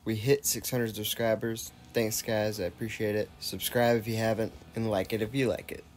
We hit 600 subscribers. Thanks, guys. I appreciate it. Subscribe if you haven't, and like it if you like it.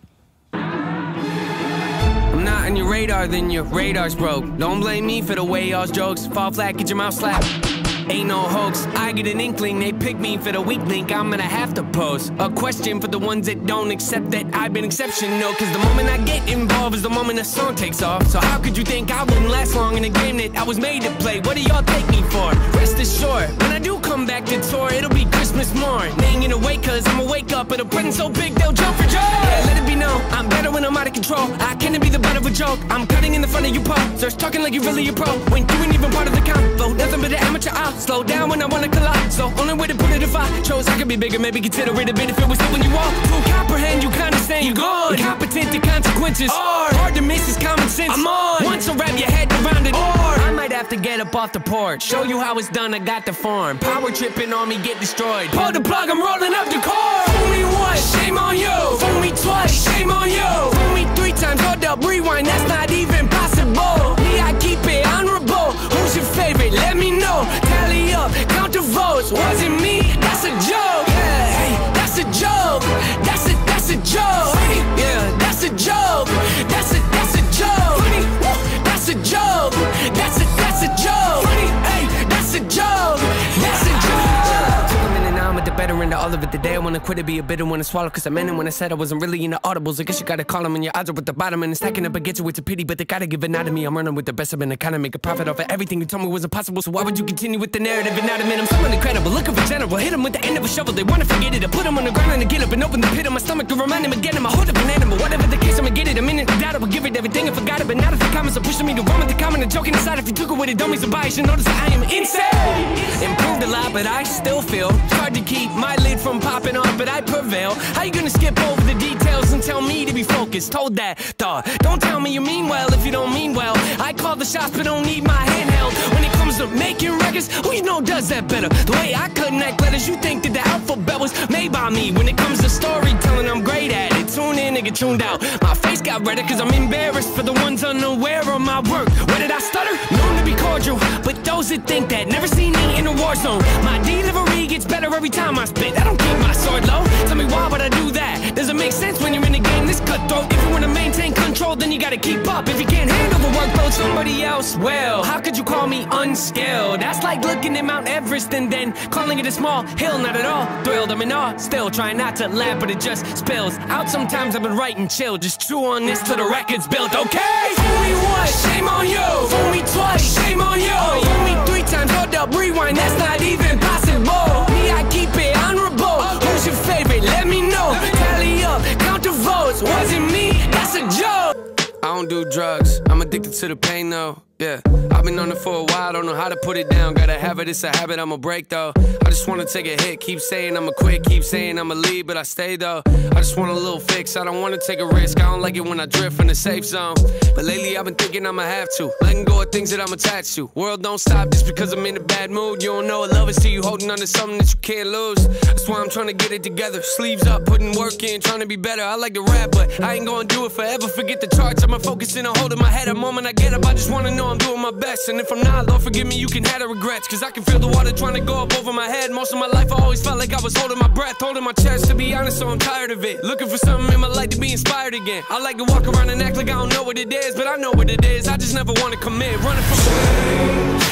I'm not on your radar, then your radar's broke. Don't blame me for the way y'all's jokes fall flat, get your mouth slapped. Ain't no hoax, I get an inkling, they pick me for the weak link, I'm gonna have to pose a question for the ones that don't accept that I've been exceptional. Cause the moment I get involved is the moment the song takes off. So how could you think I wouldn't last long in a game that I was made to play? What do y'all take me for? Rest assured, when I do come back to tour, it'll be Christmas morn. They ain't gonna wait cause I'ma wake up at a present so big they'll jump for joy. Yeah, let it be known, I'm better when I'm out of control. I can't be the butt of a joke, I'm cutting in the front of you po. Starts talking like you really a pro, when you ain't even part of the convo. Nothing but an amateur, I'll slow down when I wanna collide. So only way to put it if I chose I could be bigger, maybe consider it a bit if it was when you walk. To comprehend, you kinda saying you gone. Incompetent to consequences, or hard to miss is common sense. I'm on. Once I wrap your head around it, or I might have to get up off the porch, show you how it's done, I got the form. Power tripping on me, get destroyed. Pull the plug, I'm rolling up the cord. Fool me once, shame on you. Fool me twice, shame on you. Fool me 3 times, hold up, rewind, that's not even possible. Me, I keep it honorable. Who's your favorite? Let me know. Tally up, count the votes. Wasn't me, that's a joke. Yeah, hey, that's a joke. That's a joke. Yeah, that's a joke. That's a joke. That's a joke. That's a joke. Hey, that's a joke. That's a joke. Took a minute now, I'm at the better end of all of it. Today I wanna quit it, be a bitter one to swallow. Cause I meant it when I said I wasn't really into audibles. I guess you gotta call them when your odds are at the bottom. And it's stacking up against you, it's a pity, but they gotta give it out of me. I'm running with the best, I've been to kinda make a profit off of everything you told me was impossible. So why would you continue with the narrative and not admit I'm someone incredible, looking for general. Hit them with the end of a shovel, they wanna forget it. I put them on the ground and I get up and open the pit of my stomach to remind them again. I'm a hold up an animal, whatever the case, I'ma get it. A minute to doubt, I would give it everything and forgot it. But not if the comments are pushing me to run with the comment and joking aside. If you took it with it, don't be surprised, you notice that I am insane. Improved a lot, but I still feel it's hard to keep my lid from popping off, but I prevail. How you gonna skip over the details and tell me to be focused? Hold that thought. Don't tell me you mean well if you don't mean well. I call the shots but don't need my handheld. When it comes to making records, who you know does that better? The way I connect letters, you think that the alphabet was made by me. When it comes to storytelling, I'm great at it. Tune in and get tuned out. My face got redder cause I'm embarrassed for the ones unaware of my work. Where did I stutter? Known to be cordial, but those that think that never seen me in a war zone. My delivery gets better every time I spit. I don't keep my sword low. Tell me why would I do that? Does it make sense when you're in a game this cutthroat? If you wanna maintain control, then you gotta keep up. If you can't handle the workload, somebody else will. How could you call me unskilled? That's like looking at Mount Everest and then calling it a small hill. Not at all thrilled, I'm in awe. Still trying not to laugh, but it just spills out. Sometimes I've been writing chill, just chew on this till the record's built. Okay, fool me once, shame on you. Fool me twice, shame on you. Fool me 3 times, hold up, rewind, that's not even possible. Me, I keep it honorable. Who's your favorite? Let me know. Tally up, count the votes. Wasn't me, that's a joke. I don't do drugs, I'm addicted to the pain though. Yeah, I've been on it for a while, don't know how to put it down. Gotta have it, it's a habit, I'ma break though. I just wanna take a hit, keep saying I'ma quit, keep saying I'ma leave, but I stay though. I just want a little fix, I don't wanna take a risk. I don't like it when I drift in the safe zone. But lately I've been thinking I'ma have to letting go of things that I'm attached to. World don't stop just because I'm in a bad mood. You don't know what love is till you holding on to something that you can't lose. That's why I'm trying to get it together, sleeves up, putting work in, trying to be better. I like to rap, but I ain't gonna do it forever. Forget the charts, I'ma focus in on holding my head. A moment I get up, I just wanna know I'm doing my best. And if I'm not, Lord forgive me, you can have the regrets. Cause I can feel the water trying to go up over my head. Most of my life I always felt like I was holding my breath, holding my chest. To be honest, so I'm tired of it. Looking for something in my life to be inspired again. I like to walk around and act like I don't know what it is, but I know what it is. I just never want to commit. Running from change.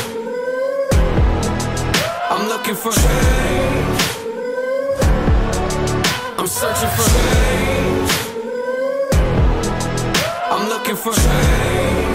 I'm looking for change. I'm searching for change. I'm looking for change.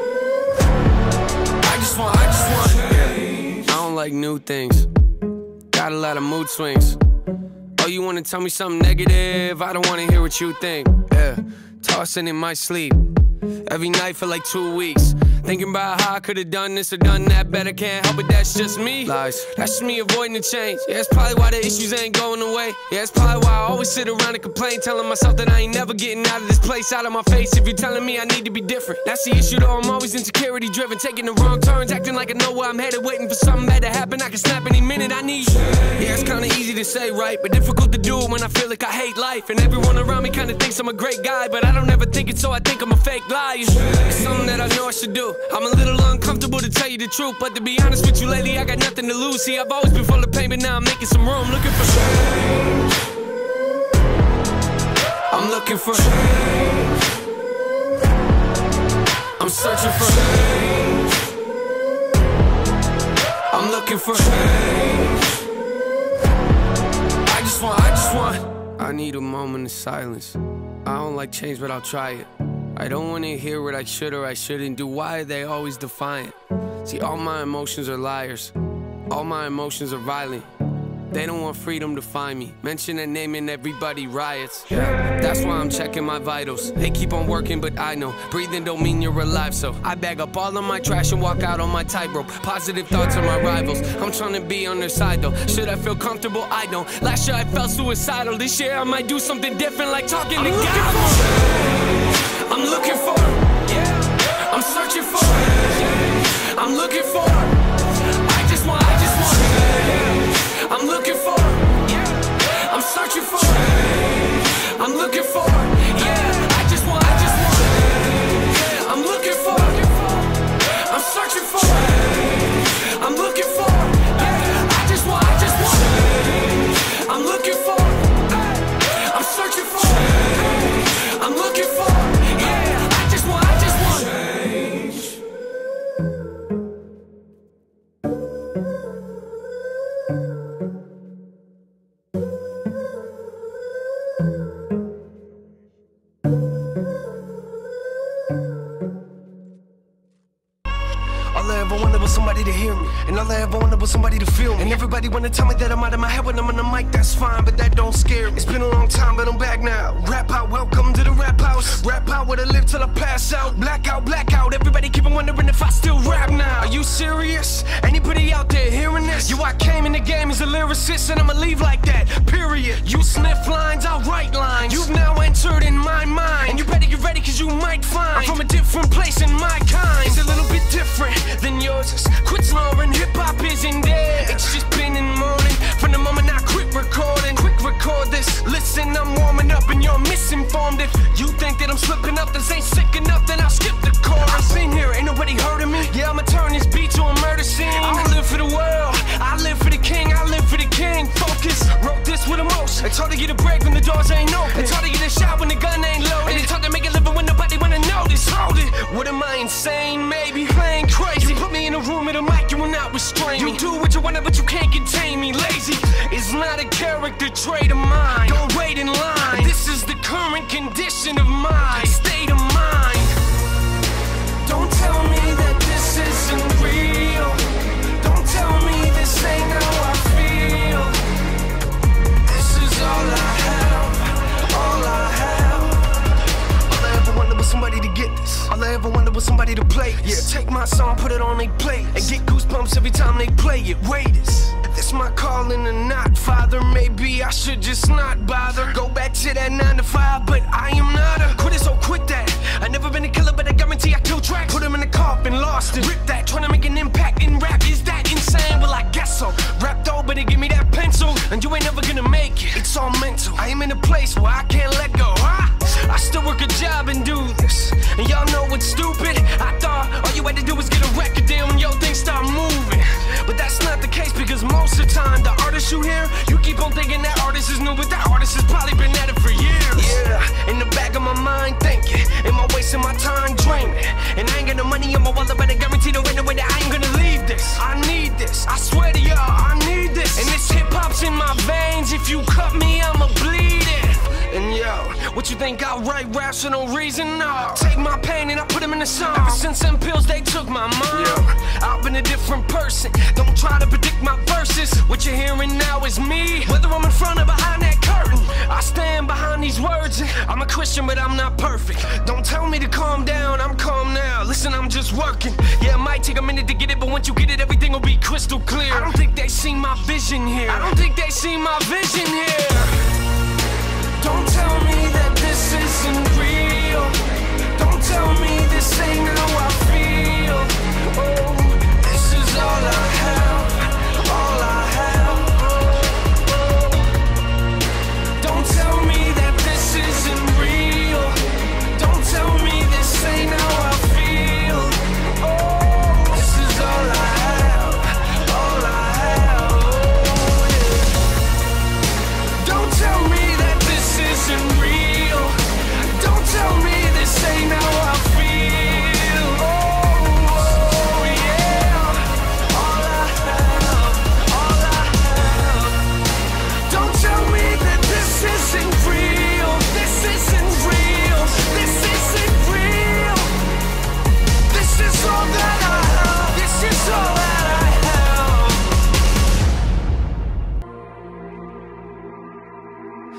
I just want change. I don't like new things. Got a lot of mood swings. Oh, you wanna tell me something negative? I don't wanna hear what you think. Yeah, tossing in my sleep every night for like 2 weeks. Thinking about how I could've done this or done that better. Can't help it, that's just me. Lies. That's just me avoiding the change. Yeah, that's probably why the issues ain't going away. Yeah, that's probably why I always sit around and complain, telling myself that I ain't never getting out of this place, out of my face. If you're telling me I need to be different, that's the issue though. I'm always insecurity driven, taking the wrong turns, acting like I know where I'm headed, waiting for something bad to happen. I can snap any minute I need. Yeah, it's kinda easy to to say right, but difficult to do when I feel like I hate life. And everyone around me kinda thinks I'm a great guy, but I don't ever think it, so I think I'm a fake liar. It's something that I know I should do. I'm a little uncomfortable to tell you the truth, but to be honest with you lately, I got nothing to lose. See, I've always been full of pain, but now I'm making some room, looking for change. I'm looking for change. I'm searching for change. I'm looking for change. I need a moment of silence. I don't like change, but I'll try it. I don't want to hear what I should or I shouldn't do. Why are they always defiant? See, all my emotions are liars. All my emotions are violent. They don't want freedom to find me. Mention a name and everybody riots. Yeah, that's why I'm checking my vitals. They keep on working, but I know breathing don't mean you're alive. So I bag up all of my trash and walk out on my tightrope. Positive thoughts are my rivals. I'm trying to be on their side though. Should I feel comfortable? I don't. Last year I felt suicidal. This year I might do something different, like talking to God. I'm looking for. I'm searching for. I'm looking for. I just want. I'm looking for, I'm searching for, I'm looking for, I just want, I'm looking for, I'm searching for, I'm looking for, I just want, I'm looking for, I'm searching for, I'm looking for, I just want change. All I ever wanted was somebody to hear me, and all I ever wanted was somebody to feel me. And everybody wanna tell me that I'm out of my head when I'm on the mic, that's fine, but that don't scare me. It's been a long time, but I'm back now. Rap out, welcome to the rap house. Rap out where I live till I pass out. Blackout, everybody keep on wondering if I still rap now. Are you serious? Anybody out there hearing this? I came in the game as a lyricist, and I'ma leave like that, period. You sniff lines, I'll write lines. You've now entered in my mind, and you better get ready, cause you might find I'm from a different place in my kind. It's a little bit different than yours is. Quit snoring, hip-hop isn't dead. It's just been in mourning from the moment I quit recording. Quick record this, listen, I'm warming up and you're misinformed. If you think that I'm slipping up, this ain't sick enough, then I'll skip the chorus. I've been here, ain't nobody heard of me. Yeah, I'ma turn this beat to a murder scene. I don't live for the world, I live for the king, I live for the king. Focus, wrote this with emotion. It's hard to get a break when the doors ain't open. It's hard to get a shot when the gun ain't loaded. And it's hard to make a living when nobody wanna notice. Hold it, what am I, insane? Maybe playing crazy. You put me in a room with a mic, you will not restrain me. You do what you wanna, but you can't contain me. Lazy is not a character trait of mine. Don't wait in line. This is the current condition of my state of mind. Don't tell me that this isn't real. Don't tell me this ain't how I feel. This is all I have, all I have. All I ever wanted was somebody to get this. All I ever wanted was somebody to play this. Yeah, take my song, put it on they play, and get goosebumps every time they play it. Wait, this my calling or not, Father? Maybe I should just not bother. Go back to that 9 to 5, but I am not a quitter, so quit that. I never been a killer, but I guarantee I kill tracks. Put him in the coffin, lost it. Rip that, trying to make an impact in rap. Is that insane? Well, I guess so. Rap though, but give me that pencil, and you ain't never gonna make it. It's all mental. I am in a place where I can't let go. I still work a job and do this, and y'all know what's stupid. I thought all you had to do was get a record deal and yo, things start moving. But that's not the case, because most of the time the artists you hear, you keep on thinking that artist is new, but that artist has probably been at it for years. Yeah, in the back of my mind thinking, am I wasting my time dreaming? And I ain't got no money in my wallet, but I guarantee there ain't no way that I ain't gonna leave this. I need this, I swear to y'all, I need this. And this hip-hop's in my veins, if you cut me, I'ma bleed it. And yo, what you think I write raps for no reason? No, take my pain and I put them in a song. Ever since them pills, they took my mind. I've been a different person, don't try to predict my verses. What you're hearing now is me, whether I'm in front or behind that curtain. I stand behind these words. I'm a Christian, but I'm not perfect. Don't tell me to calm down, I'm calm now. Listen, I'm just working. Yeah, it might take a minute to get it, but once you get it, everything will be crystal clear. I don't think they see my vision here. I don't think they see my vision here. Don't tell me that this isn't real. Don't tell me this ain't how I feel. Oh, this is all I have, all I have.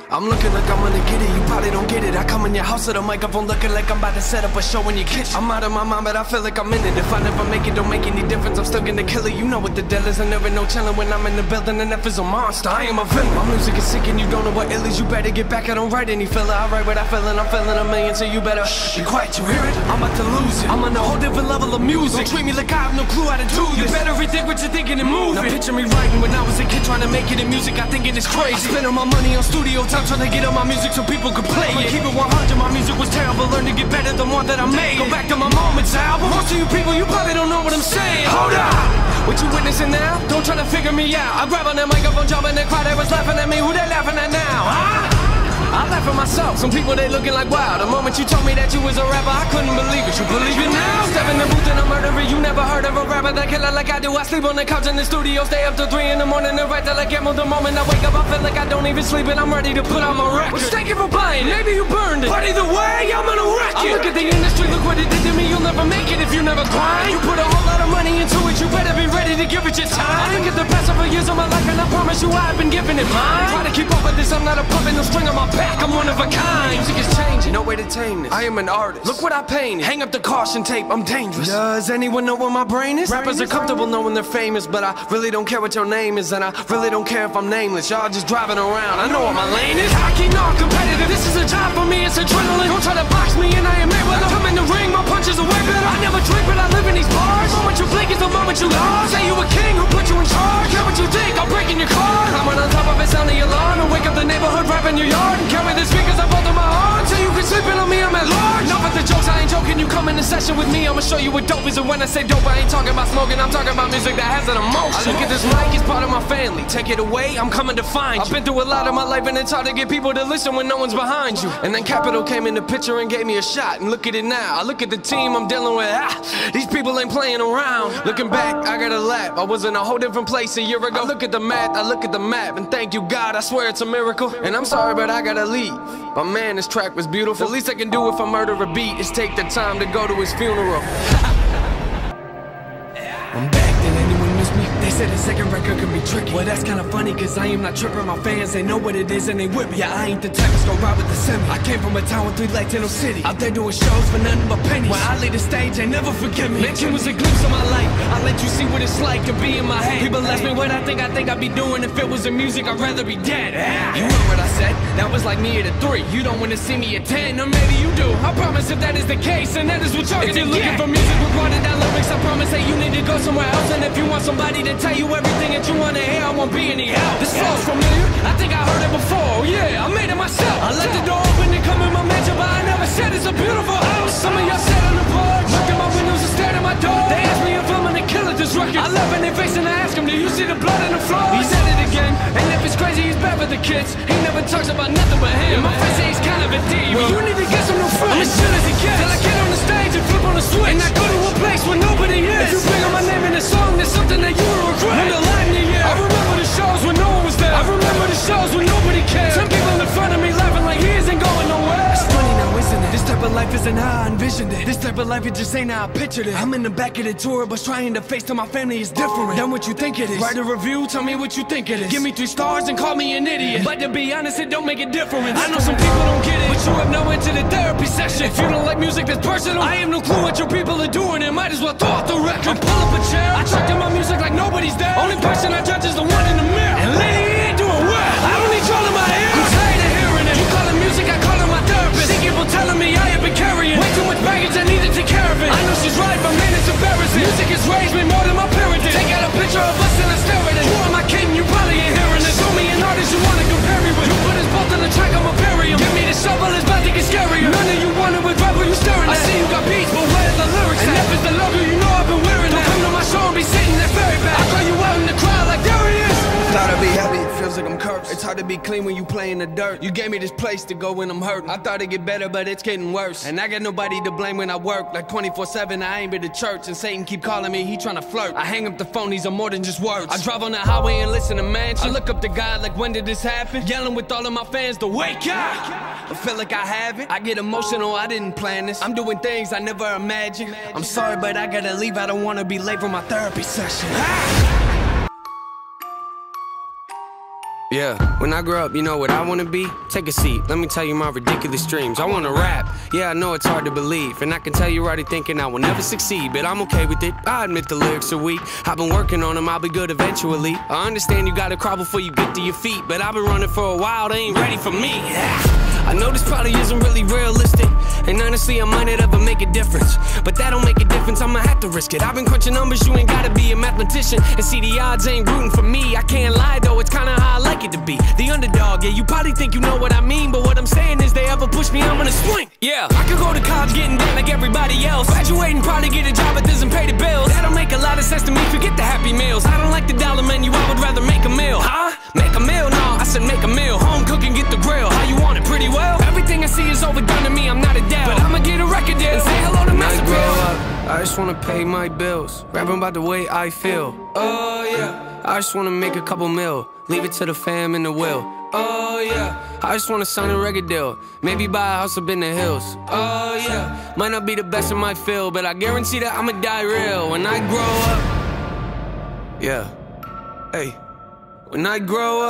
I'm looking like I'm gonna get it, you probably don't get it. I come in your house with a microphone looking like I'm about to set up a show in your kitchen. I'm out of my mind, but I feel like I'm in it. If I never make it, don't make any difference. I'm still gonna kill it, you know what the deal is. I never know chillin' when I'm in the building, and F is a monster. I am a villain. My music is sick and you don't know what ill is. You better get back, I don't write any filler. I write what I feel and I'm feeling a million, so you better be quiet, you hear it? I'm about to lose it. I'm on a whole different level of music. Don't treat me like I have no clue how to do this. You better rethink what you're thinking and move it. Now picture me writing when I was a kid trying to make it in music. I thinking it's crazy. I spend all my money on studio time trying to get on my music so people could play it. Keep it 100, my music was terrible. Learn to get better than one that I made. Go back to my Moments album. Most of you people, you probably don't know what I'm saying. Hold up! What you witnessing now? Don't try to figure me out. I grab on that microphone, jump in the crowd, they was laughing at me. Who they laughing at now? Huh? I laugh at myself, some people they looking like wow. The moment you told me that you was a rapper, I couldn't believe it. You believe it now? Step in the booth and I'm murdering. You never heard of a rapper that killer like I do. I sleep on the couch in the studio, stay up till 3 in the morning and write till I get more. The moment I wake up, I feel like I don't even sleep and I'm ready to put out my record. Well, thank you for buying, maybe you burned it, but either way, I'm gonna wreck it. I look at the industry, look what it did to me. You'll never make it if you never grind. You put a whole lot of money into it, you better be ready to give it your time. I look at the past several years of my life and I promise you I've been giving it mine. Try to keep up with this, I'm not a puppet, no string on my back, I'm one of a kind. Music is changing, no way to tame this. I am an artist, look what I painted. Hang up the caution tape, I'm dangerous. Does anyone know where my brain is? Rappers are comfortable knowing they're famous, but I really don't care what your name is, and I really don't care if I'm nameless. Y'all just driving around, I know what my lane is. Cocky, non-competitive, this is a job for me, it's adrenaline. Don't try to box me and I am able to come in the ring, my punches are way better. I never drink, but I live in these bars. The moment you blink is the moment you lost. Say you a king, who put you in charge? Care what you think, I'll break in your car. I'm on top of it, sound the alarm, and wake up the neighborhood, rap in your yard, and carry the speakers up under my arm, so you can sleep in on me, I'm at large. Enough with the jokes, I ain't joking, you come in the session with me, I'ma show you what dope is. And when I say dope, I ain't talking about smoking, I'm talking about music that has an emotion. I look at this mic, it's part of my family. Take it away, I'm coming to find you. I've been through a lot of my life and it's hard to get people to listen when no one's behind you. And then Capital came in the picture and gave me a shot, and look at it now. I look at the team I'm dealing with, these people ain't playing around. Looking back, I got a laugh, I was in a whole different place a year ago. I look at the math, I look at the map, and thank you God, I swear it's a miracle. And I'm sorry but I gotta leave, but man, this track was beautiful. The least I can do if I murder a beat is take the time to go to his funeral. I'm back, did anyone miss me? They said the second record can be tricky. Well, that's kinda funny, cause I am not tripping. My fans, they know what it is and they with me. Yeah, I ain't the type that's gonna ride with the semi. I came from a town with 3 lights in no city. Out there doing shows for nothing but pennies. When I leave the stage, they never forgive me. Mention was a glimpse of my life. I'll let you see what it's like to be in my head. People ask me what I think I'd be doing if it was in music. I'd rather be dead. You heard what I said? That was like me at a 3. You don't wanna see me at 10, or maybe you do. I promise if that is the case, and that is what you're gonna get. For music with watered down lyrics, I promise that you need to go somewhere else. And if you want somebody to tell you everything that you wanna hear, I won't be any help. This flow's familiar, I think I heard it before. Yeah, I made it myself. I left the door open to come in my mansion, but I never said it's a beautiful house. Some of y'all sat on the porch, looked at my windows and stared at my door. They asked me if I'm gonna kill it, this record. I laugh in their face and I ask them, do you see the blood on the floor? He said it again, and if it's crazy, he's bad for the kids. He never talks about nothing but him. In my face, he's kind of a diva. Well, you need to get some new friends. I'm as chill as he gets, till I get on the stage and flip on the switch, and I go to a place where nobody is. If you bring up my name in a song, there's something that you will regret. When the line you hear, I remember the shows when no one was there. I remember the shows when nobody cared. Some people in front of me laughing like he isn't going nowhere. It's funny now, isn't it? This type of life isn't how I envisioned it. This type of life, it just ain't how I pictured it. I'm in the back of the tour, but trying to face to my family is different than what you think it is. Write a review, tell me what you think it is. Give me 3 stars and call me an idiot. But to be honest, it don't make a difference. I know some people don't get it, but you have no end to the therapy session. If you don't like music that's personal, I have no clue what your people are doing, and might as well throw out the record. I pull up a chair, I track in my music like nobody's there. Only person I judge is the one in the mirror, and lady, he ain't doing well. I don't need y'all in my ear, I'm tired of hearing it. You call it music, I call it my therapist. See people telling me I have been carrying way too much baggage, I needed to care of it. I know she's right, but man, it's embarrassing. Music has raised me more than my parents did. Take out a picture of us and I stare at it. Who am I kidding? You probably ain't hearing this. Show me an artist you wanna compare me with. You put us both on the track, I'ma bury him. Give me the shovel, it's about to get scarier. None of you wanted with rap, you staring at. I see you got beats, but where's the lyrics? And if it's the logo, you know I've been wearing that. Don't come to my show and be sitting there very bad. I call you out in the crowd like there he is. Thought I'd be happy, it feels like I'm cursed. It's hard to be clean when you play in the dirt. You gave me this place to go when I'm hurting. I thought it'd get better, but it's getting worse. And I got nobody to blame when I work. Like 24/7, I ain't been to church, and Satan keep calling me, he tryna flirt. I hang up the phone, these are more than just words. I drive on the highway and listen to mansion. I look up to God like, when did this happen? Yelling with all of my fans to wake up. I feel like I have it. I get emotional, I didn't plan this. I'm doing things I never imagined. I'm sorry, but I gotta leave. I don't wanna be late for my therapy session. Yeah, when I grow up, you know what I wanna be? Take a seat, let me tell you my ridiculous dreams. I wanna rap, yeah, I know it's hard to believe. And I can tell you're already thinking I will never succeed, but I'm okay with it, I admit the lyrics are weak. I've been working on them, I'll be good eventually. I understand you gotta crawl before you get to your feet, but I've been running for a while, they ain't ready for me. I know this probably isn't really realistic, and honestly I might not ever make a difference, but that don't make a difference, I'ma have to risk it. I've been crunching numbers, you ain't gotta be a mathematician, and see the odds ain't rooting for me. I can't lie though, it's kinda how I like it to be, the underdog. Yeah, you probably think you know what I mean, but what I'm saying is they ever push me, I'm gonna swing. Yeah, I could go to college getting debt like everybody else, graduating, probably get a job that doesn't pay the bills. That don't make a lot of sense to me, forget the happy meals. I don't like the dollar menu, I would rather make a meal. Huh? Make a meal? No, I said make a meal. Home cooking, get the grill. How you want it? Pretty well. Everything I see is overdone to me, I'm not Adele, but I'ma get a record deal and say hello to Master Bill. When I grow up, I just wanna pay my bills, rapping about the way I feel. Oh yeah, I just wanna make a couple mil, leave it to the fam and the will. Oh yeah, I just wanna sign a record deal, maybe buy a house up in the hills. Oh yeah, might not be the best in my field, but I guarantee that I'ma die real when I grow up. Yeah, hey, when I grow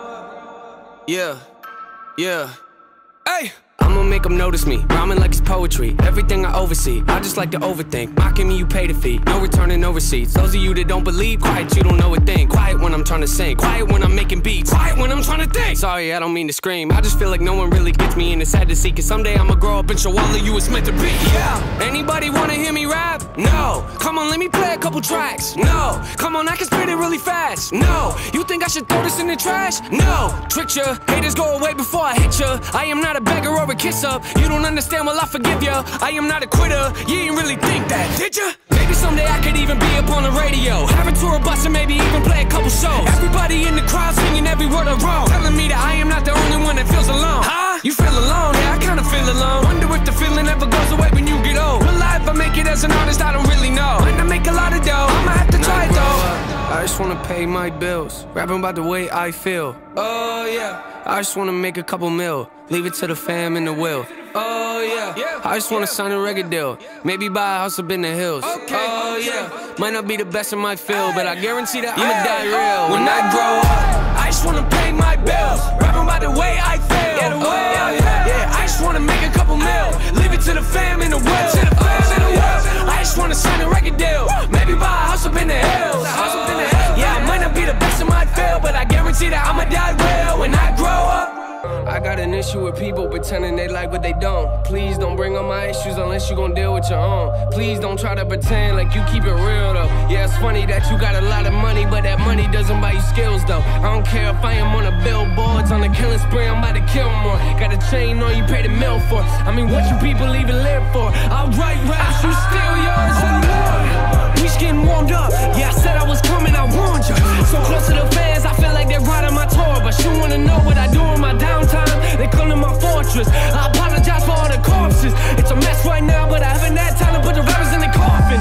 up. Yeah, yeah, hey. I'ma make them notice me, rhyming like it's poetry. Everything I oversee, I just like to overthink. Mocking me, you pay the fee, no returning, no receipts. Those of you that don't believe, quiet, you don't know a thing. Quiet when I'm trying to sing, quiet when I'm making beats, quiet when I'm trying to think. Sorry, I don't mean to scream, I just feel like no one really gets me, and it's sad to see, cause someday I'ma grow up and show all of you it's meant to be. Yeah, anybody wanna hear me rap? No. Come on, let me play a couple tracks. No. Come on, I can spit it really fast. No. You think I should throw this in the trash? No. Tricked ya, haters go away before I hit ya. I am not a beggar or a kiss up. You don't understand, well I forgive ya. I am not a quitter, you ain't really think that, did ya? Maybe someday I could even be up on the radio, have a tour bus and maybe even play a couple shows. Everybody in the crowd singing every word I wrote, telling me that I am not the only one that feels alone. Huh? You feel alone? Yeah, I kinda feel alone. Wonder if the feeling ever goes away when you get old. Will I ever make it as an artist? I don't really know. Might not make a lot of dough, I'ma have to try it though. I just wanna pay my bills, rapping about the way I feel. Oh yeah, I just wanna make a couple mil, leave it to the fam and the will. Oh yeah, I just wanna sign a record deal, maybe buy a house up in the hills. Oh yeah, might not be the best in my field, but I guarantee that I'ma die real when I grow up. I just wanna pay my bills, rapping about the way I feel. Yeah, I just wanna make a couple mil, leave it to the fam and the will. I just wanna sign a record deal, maybe buy a house up in the hills. Yeah, I might not be the best in my field, but I guarantee that I'ma die real when I grow up. I got an issue with people pretending they like what they don't. Please don't bring up my issues unless you gon' deal with your own. Please don't try to pretend like you keep it real though. Yeah, it's funny that you got a lot of money, but that money doesn't buy you skills though. I don't care if I am on the billboards, on the killing spree, I'm about to kill more. Got a chain on you pay the mill for. I mean, what you people even live for? I'll write raps, you steal yours and more. We just getting warmed up. Yeah, I said I was coming, I warned you. So close to the fans, I feel like they're riding my tour, but you wanna know what I do in my downtime? They come to my fortress. I apologize for all the corpses. It's a mess right now, but I haven't had time to put the rappers in the coffins.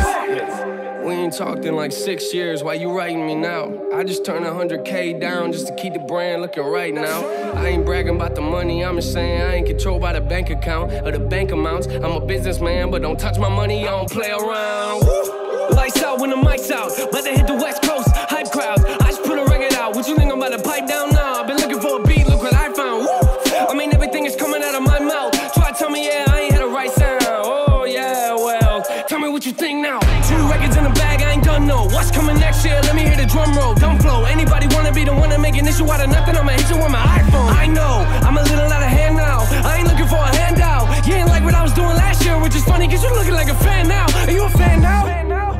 We ain't talked in like 6 years, why you writing me now? I just turned 100K down just to keep the brand looking right now. I ain't bragging about the money, I'm just saying I ain't controlled by the bank account or the bank amounts. I'm a businessman, but don't touch my money, I don't play around. Lights out when the mic's out, about to hit the West Coast, hype crowds. I just put a record out, what you think I'm about to pipe down now? I've been looking for a beat, look what I found. Woo! I mean everything is coming out of my mouth. Try to tell me, yeah, I ain't had the right sound. Oh yeah, well, tell me what you think now. 2 records in the bag, I ain't done no. What's coming next year? Let me hear the drum roll. Dumb flow, anybody wanna be the one to make an issue out of nothing? I'ma hit you with my iPhone. I know, I'm a little out of hand now. I ain't looking for a handout. You ain't like what I was doing last year, which is funny cause you looking like a fan now. Are you a fan now?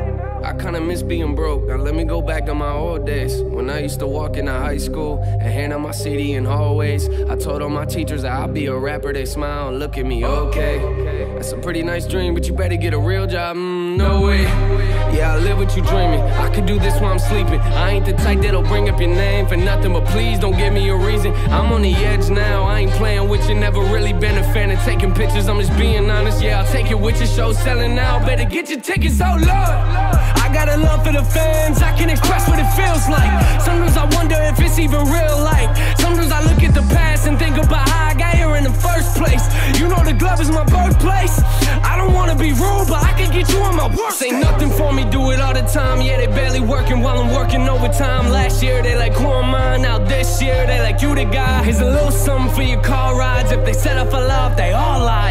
I kinda miss being broke. Now let me go back to my old days when I used to walk into high school and hand out my CD in hallways. I told all my teachers that I'll be a rapper. They smile and look at me, okay. That's a pretty nice dream, but you better get a real job. No way. Yeah, I live what you dreaming. I could do this while I'm sleeping. I ain't the type that'll bring up your name for nothing, but please don't give me a reason. I'm on the edge now. I ain't playing with you. Never really been a fan of taking pictures. I'm just being honest. Yeah, I'll take it with your show selling now. Better get your tickets, oh Lord. I got a love for the fans, I can express what it feels like. Sometimes I wonder if it's even real life. Sometimes I look at the past and think about how I got here in the first place. You know the glove is my birthplace. I don't wanna be rude, but I can get you on my worst. Say nothing for me, do it all the time, yeah, they barely working while I'm working overtime. Last year, they like, who am I? Now this year, they like, you the guy. Here's a little something for your car rides. If they set up for love, they all lie.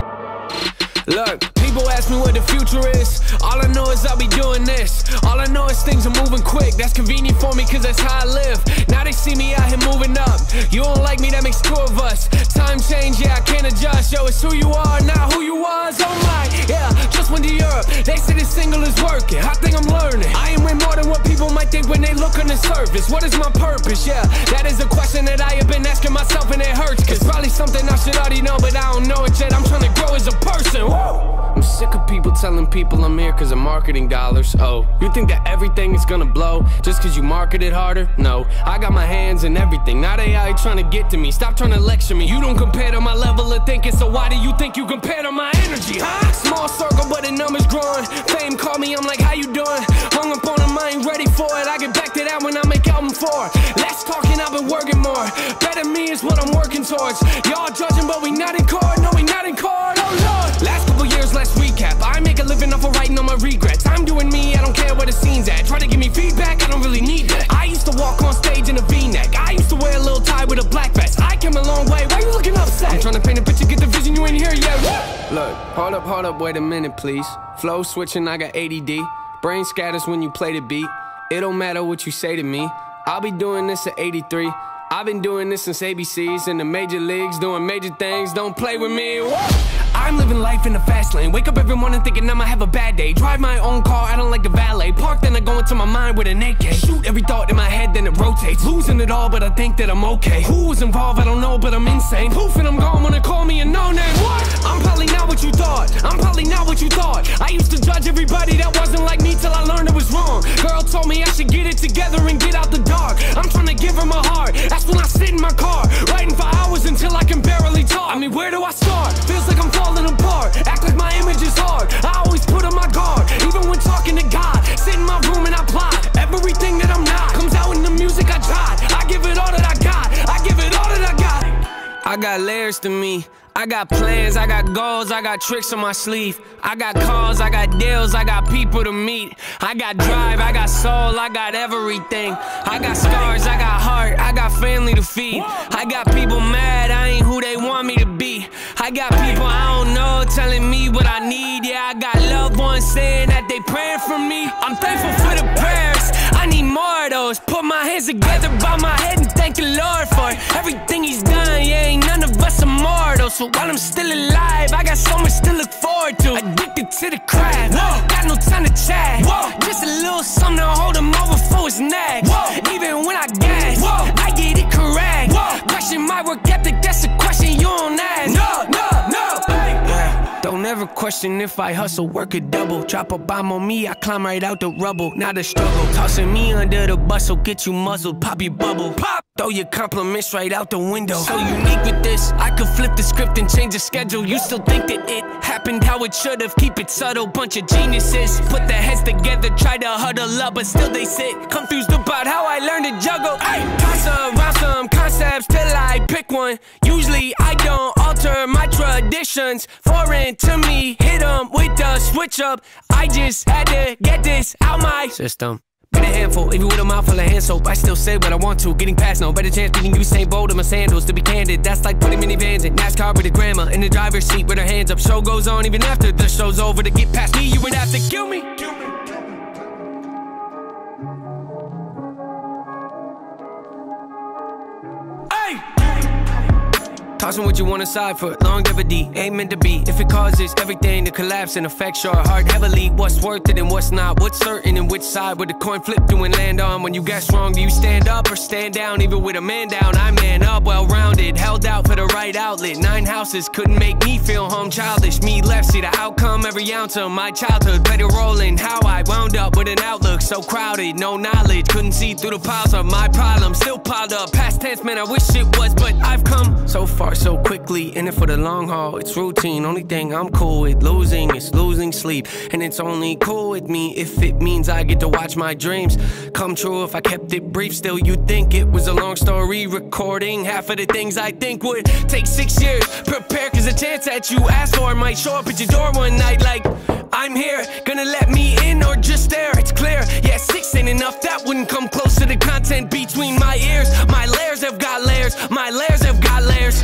Look, people ask me what the future is. All I know is I'll be doing this. All I know is things are moving quick. That's convenient for me cause that's how I live. Now they see me out here moving up. You don't like me, that makes two of us. Time change, yeah, I can't adjust. Yo, it's who you are, not who you was. Oh my, yeah, just went to Europe. They say this single is working. I think I'm learning. I am way more than what people might think when they look on the surface. What is my purpose? Yeah, that is a question that I have been asking myself and it hurts. Cause probably something I should already know, but I don't know it yet. I'm trying to grow as a person. I'm sick of people telling people I'm here cause of marketing dollars. Oh, you think that everything is gonna blow just cause you market it harder? No, I got my hands in everything. Now they out here trying to get to me. Stop trying to lecture me. You don't compare to my level of thinking, so why do you think you compare to my energy, huh? Small circle but the numbers growing. Fame call me, I'm like, how you doing? Hung up on them, I ain't ready for it. I get back to that when I make album 4. Less talking, I've been working more. Better me is what I'm working towards. Y'all judging but we not in court. No, we not in court, oh Lord. Last couple years, let's recap. I make a living off of writing on my regrets. I'm doing me, I don't care where the scene's at. Try to give me feedback, I don't really need that. I used to walk on stage in a V-neck. I used to wear a little tie with a black vest. I came a long way, why you looking upset? I'm trying to paint a picture, get the vision, you ain't here yet. Look, hold up, wait a minute please. Flow switching, I got ADD. Brain scatters when you play the beat. It don't matter what you say to me. I'll be doing this at 83. I've been doing this since ABCs in the major leagues, doing major things. Don't play with me. I'm living life in the fast lane. Wake up every morning thinking I'ma have a bad day. Drive my own car, I don't like the valet. Park, then I go into my mind with an AK. Shoot every thought in my head, then it rotates. Losing it all, but I think that I'm okay. Who was involved, I don't know, but I'm insane. Poof, and I'm gone when they call me a no-name. What? I'm probably not what you thought. I'm probably not what you thought. I used to judge everybody that wasn't like me till I learned it was wrong. Girl told me I should get it together and get out the dark. I'm trying to give her my heart. That's when I sit in my car, writing for hours until I can barely talk. I mean, where do I start? Feels like I'm falling apart. Act like my image is hard. I always put on my guard, even when talking to God. Sit in my room and I plot. Everything that I'm not comes out in the music I tried. I give it all that I got. I give it all that I got. I got layers to me. I got plans, I got goals, I got tricks on my sleeve. I got calls, I got deals, I got people to meet. I got drive, I got soul, I got everything. I got scars, I got heart, I got family to feed. I got people mad, I ain't who they want me to be. I got people I don't know telling me what I need. Yeah, I got loved ones saying that they praying for me. I'm thankful for the prayers, I need more of those. Put my hands together by my head and thank the Lord for everything he's done. Yeah, ain't none of us immortal. So while I'm still alive, I got so much to look forward to. Addicted to the craft, got no time to chat. Just a little something to hold him over for his next. Even when I gas, I get it correct. Question my work ethic, that's a question you don't ask. Don't ever question if I hustle, work a double. Drop a bomb on me, I climb right out the rubble. Not a struggle, tossing me under the bus, so get you muzzled. Pop your bubble, pop, throw your compliments right out the window. So unique with this, I could flip the script and change the schedule. You still think that it happened how it should've. Keep it subtle, bunch of geniuses. Put their heads together, try to huddle up, but still they sit confused about how I learned to juggle. Ay, toss around some concepts till I pick one. Usually I don't alter my traditions. Foreign to me, hit them with the switch up. I just had to get this out my system. Been a handful, even with a mouth full of hand soap. I still say what I want to, getting past no better chance beating Usain Bolt in my sandals. To be candid, that's like putting minivans in NASCAR with a grandma in the driver's seat with her hands up. Show goes on even after the show's over. To get past me, you would have to kill me. Tossing what you want aside for longevity, ain't meant to be. If it causes everything to collapse and affects your heart heavily, what's worth it and what's not? What's certain and which side would the coin flip to and land on? When you get strong, do you stand up or stand down? Even with a man down, I man up, well-rounded, held out for the right outlet. 9 houses couldn't make me feel home, childish. Me left, see the outcome, every ounce of my childhood. Played a role in how I wound up with an outlook so crowded, no knowledge. Couldn't see through the piles of my problems, still piled up. Past tense, man, I wish it was, but I've come so far. apart so quickly, in it for the long haul. It's routine, only thing I'm cool with losing is losing sleep. And it's only cool with me if it means I get to watch my dreams come true. If I kept it brief, still you'd think it was a long story. Recording half of the things I think would take 6 years. Prepare, cause the chance that you asked for might show up at your door one night like, I'm here, gonna let me in or just stare? It's clear, yeah, 6 ain't enough, that wouldn't come close to the content between my ears. My layers have got layers, my layers have got layers.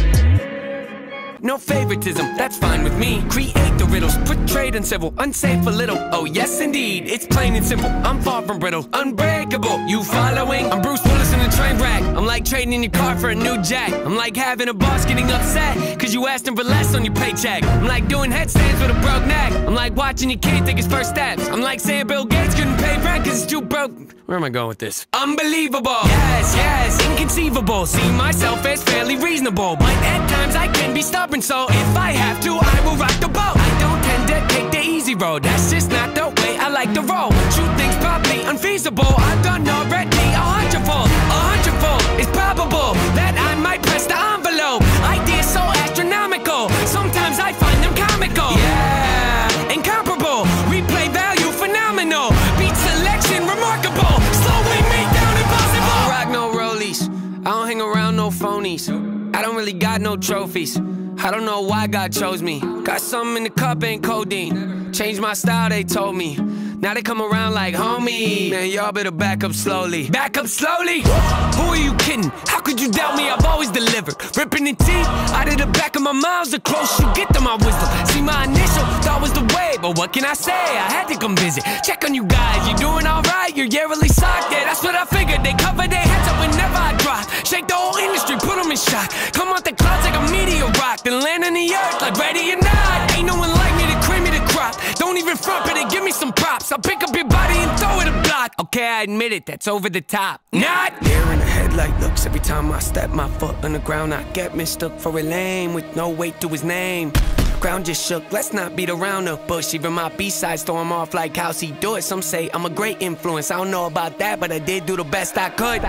No favoritism, that's fine with me. Create the riddles, portrayed and civil, unsafe a little. Oh yes indeed, it's plain and simple. I'm far from brittle, unbreakable. You following? I'm Bruce Willis in a train wreck. I'm like trading in your car for a new jack. I'm like having a boss getting upset cause you asked him for less on your paycheck. I'm like doing headstands with a broke neck. I'm like watching your kid take his first steps. I'm like saying Bill Gates couldn't pay rent cause it's too broke. Where am I going with this? Unbelievable. Yes, yes, inconceivable. See myself as fairly reasonable, but at times I can be stubborn, so if I have to, I will rock the boat. I don't tend to take the easy road, that's just not the way I like to roll. True things probably unfeasible, I've done already a hundredfold. A hundredfold, it's probable that I might press the envelope. Ideas so astronomical, sometimes I find them comical. Yeah, incomparable, replay value phenomenal. Beat selection remarkable, slowing me down impossible. I don't rock no rollies, I don't hang around no phonies. I don't really got no trophies, I don't know why God chose me. Got something in the cup, ain't codeine. Changed my style, they told me. Now they come around like, homie, man, y'all better back up slowly. Back up slowly? Who are you kidding? How could you doubt me? I've always delivered. Ripping the teeth out of the back of my mouth, the close you get to my wisdom. See, my initial thought was the way, but what can I say? I had to come visit. Check on you guys, you doing alright? You're yearly socked, yeah, that's what I figured. They cover their heads up whenever I drop. Shake the whole industry, put them in shock. Come out the clouds like a meteor rock, then land on the earth like ready or not. Ain't no one like me to cream me the crop. Don't even front, but they give me some props. I'll pick up your body and throw it a block. Okay, I admit it, that's over the top. Not there in the headlight looks. Every time I step my foot on the ground, I get mistook for a lame with no weight to his name. Ground just shook, let's not beat around the bush. Even my B-sides throw him off like how's he do it. Some say I'm a great influence, I don't know about that, but I did do the best I could.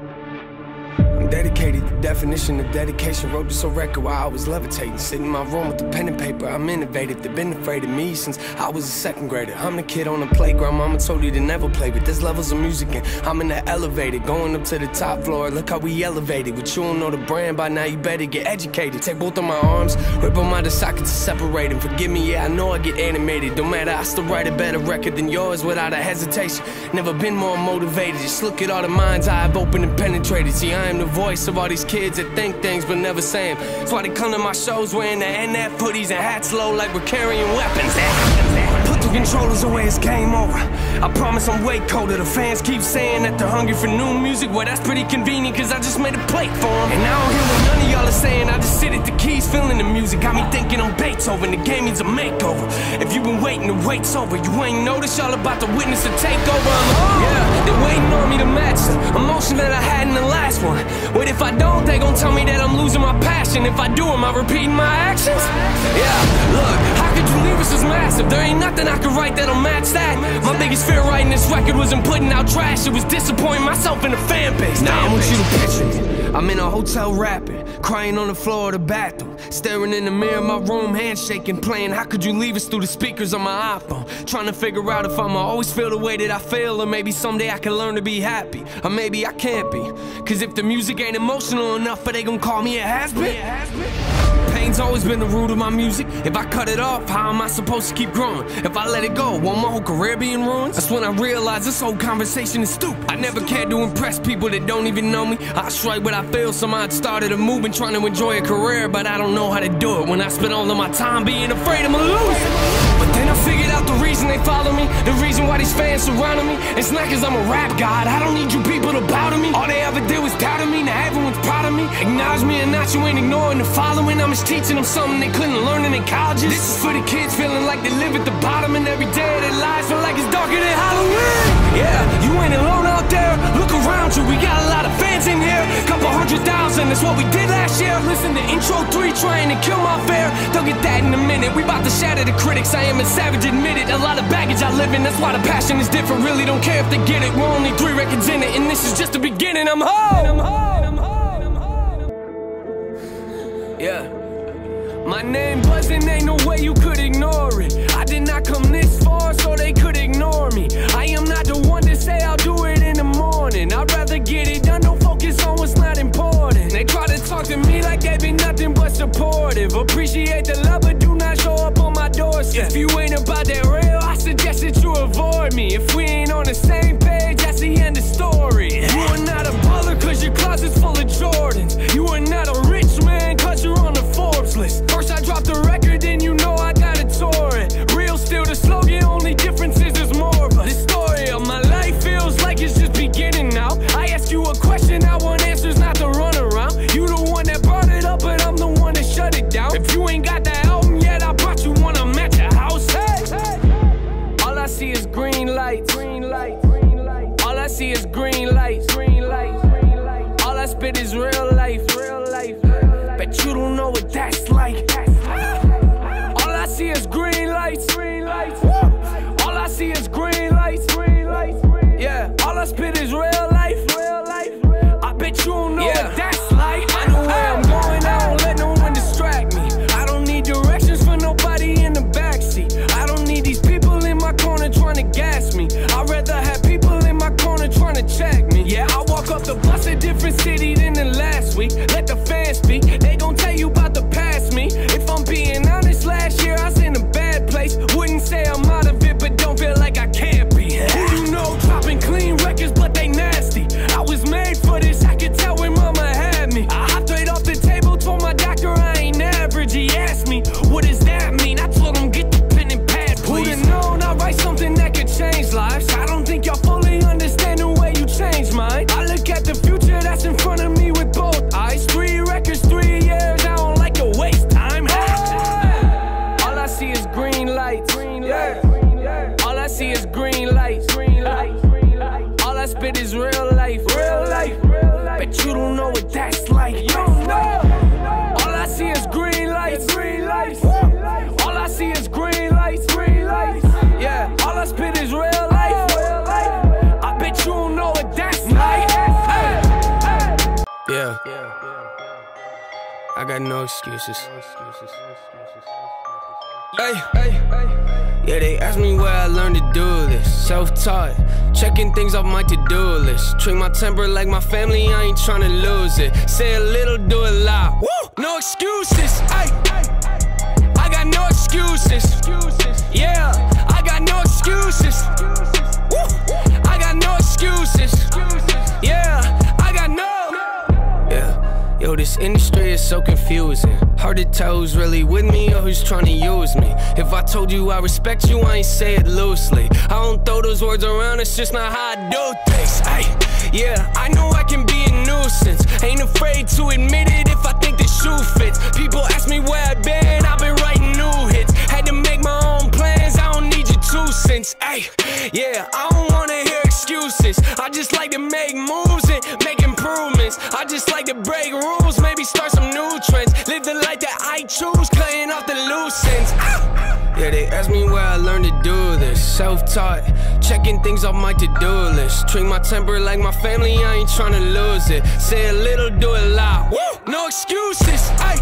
Dedicated, the definition of dedication. Wrote this on record while I was levitating. Sitting in my room with the pen and paper, I'm innovative. They've been afraid of me since I was a second grader. I'm the kid on the playground, mama told you to never play, but there's levels of music and I'm in the elevator, going up to the top floor. Look how we elevated. But you don't know the brand by now, you better get educated. Take both of my arms, rip them out the sockets to separate them. Forgive me, yeah, I know I get animated. Don't matter, I still write a better record than yours without a hesitation. Never been more motivated. Just look at all the minds I have opened and penetrated. See, I am the voice of all these kids that think things but never say them. That's why they come to my shows wearing the NF hoodies and hats low like we're carrying weapons. Put the controllers away, it's game over. I promise I'm way colder. The fans keep saying that they're hungry for new music. Well, that's pretty convenient cause I just made a plate for them. And I don't hear what none of y'all are saying. I just sit at the keys feeling the music. Got me thinking I'm Beethoven. The game needs a makeover. If you've been waiting, the wait's over. You ain't noticed y'all about to witness a takeover. Yeah, they're waiting on me to match the emotion that I had in the last one. What if I don't? They gon' tell me that I'm losing my passion. If I do, am I repeating my actions? Yeah, look, how could you leave us as massive? There ain't nothing I could write that'll match that. My biggest fear writing this record wasn't putting out trash. It was disappointing myself in the fan base. Now I want you to picture me. I'm in a hotel rapping, crying on the floor of the bathroom, staring in the mirror of my room, handshaking, playing How Could You Leave Us through the speakers on my iPhone. Trying to figure out if I'ma always feel the way that I feel, or maybe someday I can learn to be happy, or maybe I can't be. Cause if the music ain't emotional enough, they gon' call me a has-been. Pain's always been the root of my music. If I cut it off, how am I supposed to keep growing? If I let it go, won't my whole career be in ruins? That's when I realized this whole conversation is stupid. I never cared to impress people that don't even know me. I just write what I feel, so I started a movement trying to enjoy a career, but I don't know how to do it when I spend all of my time being afraid I'ma lose it. But then I figured out the reason they follow me, the reason why these fans surrounding me. It's not cause I'm a rap god, I don't need you people to bow to me. All they ever did was doubt me, now everyone's proud of me. Acknowledge me or not, you ain't ignoring the following. I'm just teaching them something they couldn't learn in colleges. This is for the kids feeling like they live at the bottom, and every day of their lives feel like it's darker than Halloween. Yeah, you ain't alone out there, look around you, we got a lot of fans in here. Couple 100,000, that's what we did last year. Listen to intro 3 trying to kill my fear. They'll get that in a minute, we about to shatter the critics. I am a savage, admit it, a lot of baggage I live in. That's why the passion is different, really don't care if they get it. We're only 3 records in it, and this is just the beginning. I'm home. Yeah. My name buzzing, ain't no way you could ignore it. I did not come this far so they could ignore me. I am not the one to say I'll do it in the morning. I'd rather get it done, don't focus on what's not important. They try to talk to me like they be nothing but supportive. Appreciate the love but do not show up on my doorstep. If you ain't about that real, I suggest that you avoid me. If we ain't on the same page, that's the end of story. You are not a baller cause your closet's full of Jordans. You are not a rich man cause you're on the Forbes list. First I dropped the record, then you know I gotta tour it. Real still the slogan, only difference is there's more of us. The story of my life feels like it's just beginning now. I ask you a question, I want answers, not to run around. You the one that brought it up, but I'm the one that shut it down. If you ain't got that album yet, I brought you one, I'm at your house. Hey, hey. All I see is green lights, green lights, green lights. All I see is green lights, green lights, green lights. All I spit is real life, real life. Bet you don't know what that's like. All I see is green lights, green lights. All I see is green lights, green lights. Yeah, all I spit is real life, real life. I bet you don't know what that's like. I know where I'm going, I don't let no one distract me. I don't need directions for nobody in the backseat. I don't need these people in my corner trying to gas me. I'd rather have people in my corner trying to check me. Yeah, I walk up the bus a different city than the last week. Let the fans speak, they gon' tell you about the past me. If I'm being honest, last year I was in a bad place. Wouldn't say I'm out of it, but don't feel like I can't be. Who you know dropping clean records, but they nasty. I was made for this, I could tell when mama had me. I hopped right off the table, told my doctor I ain't average. He asked me, what does that mean? I told him, get the pen and pad, please. Who'da known I write something that could change lives? I don't think y'all fully understand the way you changed mine. I look at the future that's in front of me with both eyes. 3 records, 3 years, I don't like to waste time. All I see is green lights, green lights. All I see is green lights, green lights. All I spit is real life, real life. Bet you don't know what that's like. You don't know. All I see is green lights, green lights. All I see is green lights, green lights. Yeah, all I spit is real life, real life. I bet you don't know what that's like. Yeah, I got no excuses. Hey, yeah, they asked me where I learned to do this. Self-taught, checking things off my to-do list. Treat my temper like my family, I ain't tryna lose it. Say a little, do a lot. Woo! No excuses. Ay. I got no excuses. Yeah, I got no excuses. Woo! I got no excuses. Yeah, I got no. Yeah, yo, this industry is so confusing. Hard to tell who's really with me or who's trying to use me. If I told you I respect you, I ain't say it loosely. I don't throw those words around, it's just not how I do things. Hey, yeah, I know I can be a nuisance. Ain't afraid to admit it if I think the shoe fits. People ask me where I've been writing new hits. Had to make my own plans, I don't need your 2 cents. Hey, yeah, I don't wanna hear excuses. I just like to make moves and make improvements. I just like to break rules, maybe start some new trends. Live the life that I choose, cutting off the loose ends. Yeah, they asked me where I learned to do this. Self-taught, checking things off my to-do list. Treat my temper like my family, I ain't tryna lose it. Say a little, do a lot. Woo! No excuses. Ay.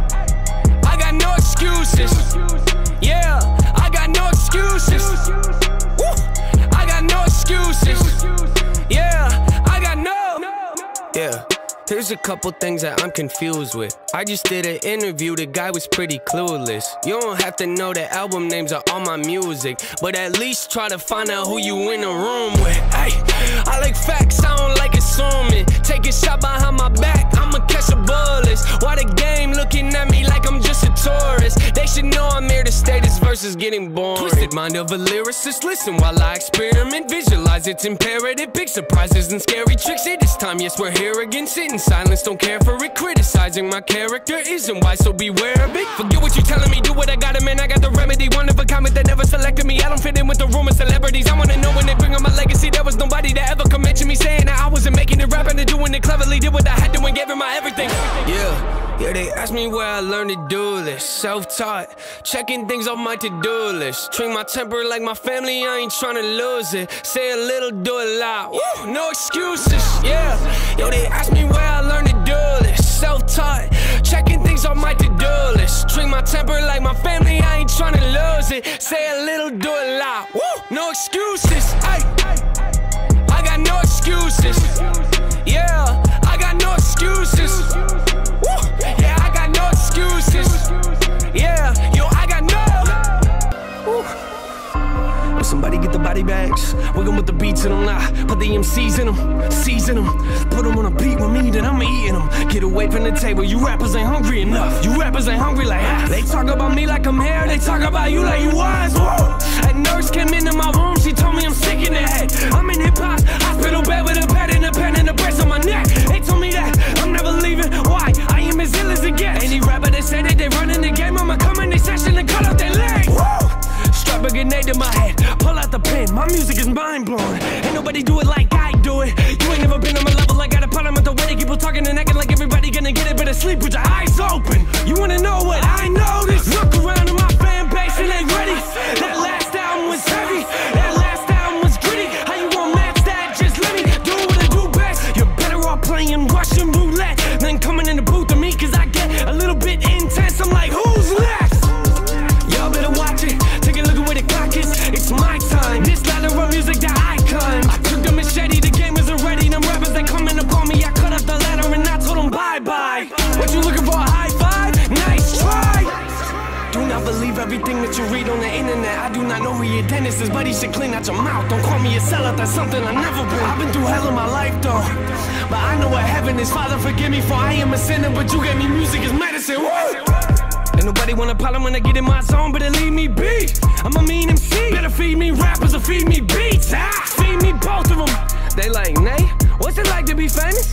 I got no excuses. Yeah, I got no excuses. Woo! I got no excuses. Yeah, I got no. Yeah. Here's a couple things that I'm confused with. I just did an interview, the guy was pretty clueless. You don't have to know the album names of all my music, but at least try to find out who you in the room with. Ay, I like facts, I don't like assuming. Take a shot behind my back, I'ma catch the bullets. Why the game looking at me like I'm just a tourist? They should know I'm here to stay, this verse is getting boring. Twisted mind of a lyricist, listen while I experiment. Visualize it's imperative, big surprises and scary tricks. Hey, this time, yes, we're here again, sitting silence, don't care for it. Criticizing my character isn't wise, so beware of it. Forget what you telling me, do what I gotta, man, I got the remedy. One of a comment that never selected me. I don't fit in with the room of celebrities. I wanna know when they bring on my legacy. There was nobody that ever could mention me, saying that I wasn't making it, rapping and doing it cleverly. Did what I had to and gave it my everything. Yeah, they asked me where I learned to do this. Self-taught, checking things off my to-do list. Treat my temper like my family, I ain't tryna lose it. Say a little, do a lot. Woo, no excuses. Yeah, yo, they asked me where I learned to do this. Self-taught, checking things off my it, say a little, do a lot. Woo! No excuses. Ay. I got no excuses. Yeah, I got no excuses. Woo! Yeah, I got no excuses. Yeah, yo, I got no. Woo! Will somebody get the body bags? Wiggle with the beats in them now. Put the MCs in them, season them. Put them on a beat with me, then I'm eating them. Get away from the table, you rappers ain't hungry enough. You rappers ain't hungry like that. They talk about me like I'm here, they talk about you like you was. Whoa. A nurse came into my room, she told me I'm sick in the head. I'm in hip-hop, hospital bed with a pad and a pen and a brace on my neck. They told me that I'm never leaving, why? I am as ill as it gets. Any rapper that say that they running the game, I'ma come in the session and cut off their legs. Whoa. Strap a grenade to my head, pull out the pen, my music is mind-blowing. Ain't nobody do it like I do it. You ain't never been on my level, I got a problem with the way people talking and acting like everybody gonna get it. Better sleep with your eyes open. You wanna know what I noticed? Look around at my fan base and they ready. That last album was heavy, that last album was gritty. How you gonna match that? Just let me do what I do best. You're better off playing Russian roulette than coming in the booth with me, cause I get a little bit intense. I'm like, who's next? Y'all better watch it, take a look at where the clock is. It's my time, this ladder of music that I climb. I took the machete, the game isn't ready. Them rappers that coming upon me, I cut up the ladder and I told them bye-bye. What you looking for, a high five? Nice try. Do not believe everything that you read on the internet. I do not know who your dentist is, but he should clean out your mouth. Don't call me a sellout, that's something I've never been. I've been through hell in my life though, but I know what heaven is. Father, forgive me for I am a sinner, but you gave me music as medicine. Woo! Ain't nobody want a problem when I get in my zone, better leave me be. I'm a mean MC, better feed me rappers or feed me beats. Feed me both of them. They like, Nay, what's it like to be famous?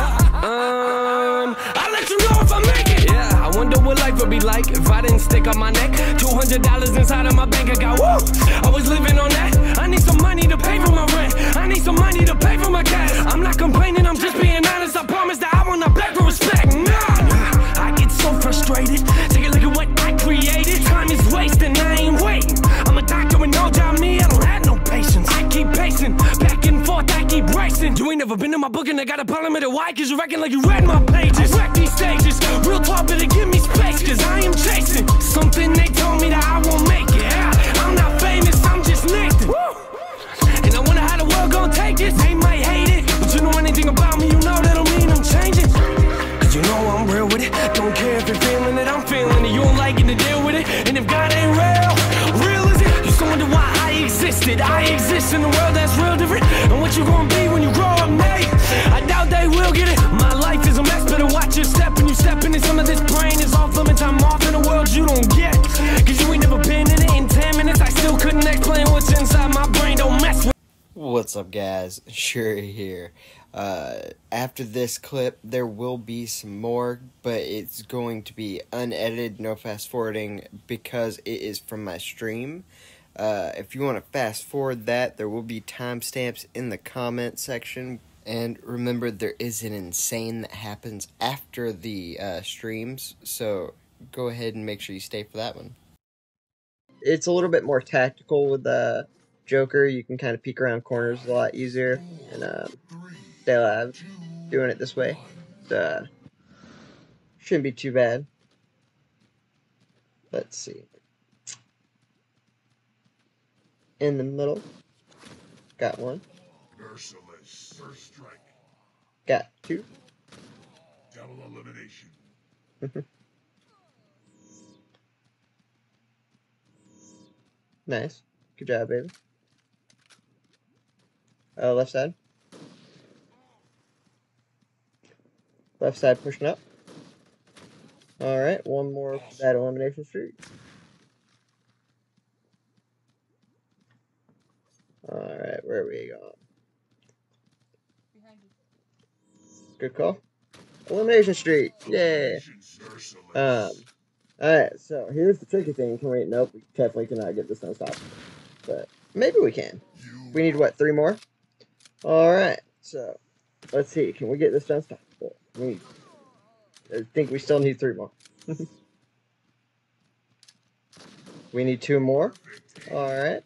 I'll let you know if I make it. Yeah, I wonder what life would be like if I didn't stick on my neck. $200 inside of my bank account. Woo! I was living on that. I need some money to pay for my rent. I need some money to pay for my gas. I'm not complaining, I'm just being honest. I promise that I will not beg for respect. Nah, I get so frustrated. Take a look at what I created. Time is wasting, I ain't waiting. I'm a doctor with no job, me, I don't have no patience. I keep pacing, back and forth, I keep racing. You ain't never been in my book and I got a problem with it. Why? Cause you reckon like you read my pages. I wreck these stages, real talk, better give me space. Cause I am chasing something they told me that I won't make it. Yeah, I'm not famous, I'm just Nathan. Woo! And I wonder how the world gon' take this. They might hate it, but you know anything about me, you know that don't mean I'm changing. Cause you know I'm real with it. Don't care if you're feeling it, I'm feeling it. You don't like it to deal with it. And if God ain't real, real is it? You still wonder why I existed. I exist in a world that's real different. And what you gonna be when you grow up, mate? I doubt they will get it. My life is a mess, better watch your step. When you step into some of this brain is off limits. I'm off in a world you don't get. Cause you ain't never been in it. In 10 minutes I still couldn't explain what's inside my brain. Don't mess with. What's up, guys? Shuri here. After this clip, there will be some more, but it's going to be unedited, no fast forwarding, because it is from my stream. If you want to fast forward that, there will be timestamps in the comment section. And remember, there is an insane that happens after the streams, so go ahead and make sure you stay for that one. It's a little bit more tactical with the Joker. You can kind of peek around corners a lot easier and stay alive doing it this way. Shouldn't be too bad. Let's see. In the middle. Got one. Merciless. First strike. Got two. Double elimination. Nice. Good job, baby. Left side. Left side pushing up. Alright, one more for that elimination streak. Alright, where are we going? Good call. Elimination streak! Yay! Alright, so here's the tricky thing. Can we? Nope, we definitely cannot get this unstoppable. But maybe we can. We need, what, 3 more? Alright, so let's see. Can we get this unstoppable? I think we still need 3 more. We need 2 more. Alright.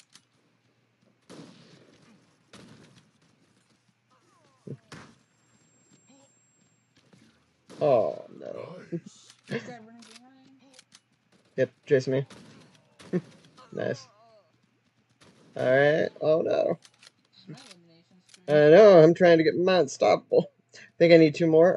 Oh, no. Yep, chase me. Nice. Alright. Oh no. I know, I'm trying to get mine unstoppable. I think I need 2 more.